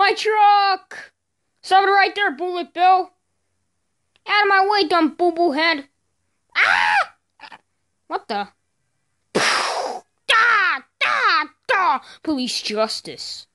My truck! Stop it right there, Bullet Bill! Out of my way, dumb boo-boo head! Ah! What the? Da! Da! Da! Police justice.